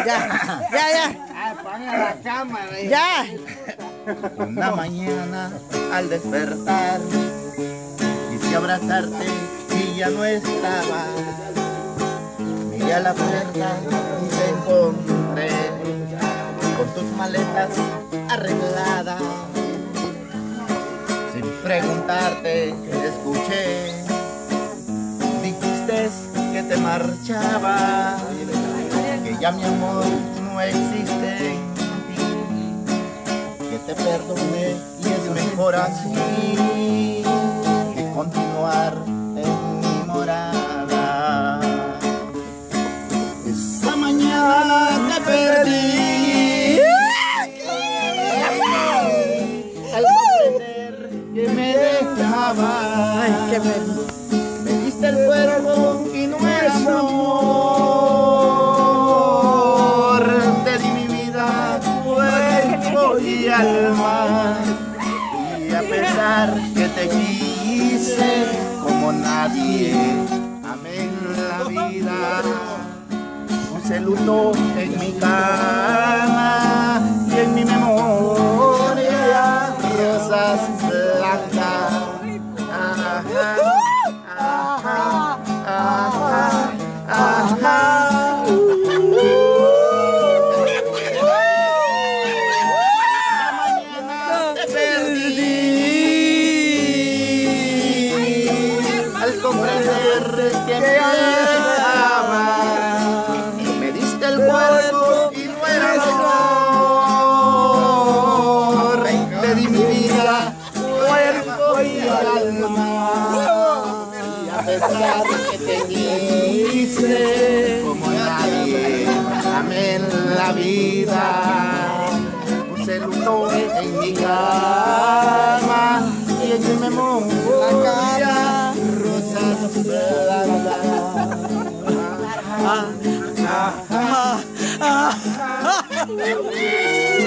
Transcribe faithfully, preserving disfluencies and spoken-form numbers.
Ya, ya, ya. Apaga la cámara. Ya. Una mañana al despertar quise abrazarte y ya no estaba. Miré a la puerta y te encontré con tus maletas arregladas. Sin preguntarte escuché, dijiste que te marchabas, que ya mi amor no existe en ti, que te perdoné y es mejor así que continuar en mi morada. Esa mañana te perdí al comprender que me dejabas. Ay, qué me... Me diste el cuerpo y no era amor. Te di mi vida, cuerpo y alma. Y a pesar que te quise como nadie, amé en la vida. Puse luto en mi cama y en mi memoria rosas blancas. Ajá, ajá, ajá, ajá. Esta mañana te perdí al comprender que me amabas. Me diste el cuerpo y no era amor. Te di mi vida, cuerpo y alma. Y a pesar que te quise como nadie, amé en la vida. Puse luto en mi cama y en mi memoria rosas blancas. Ah, ah, ah, ah.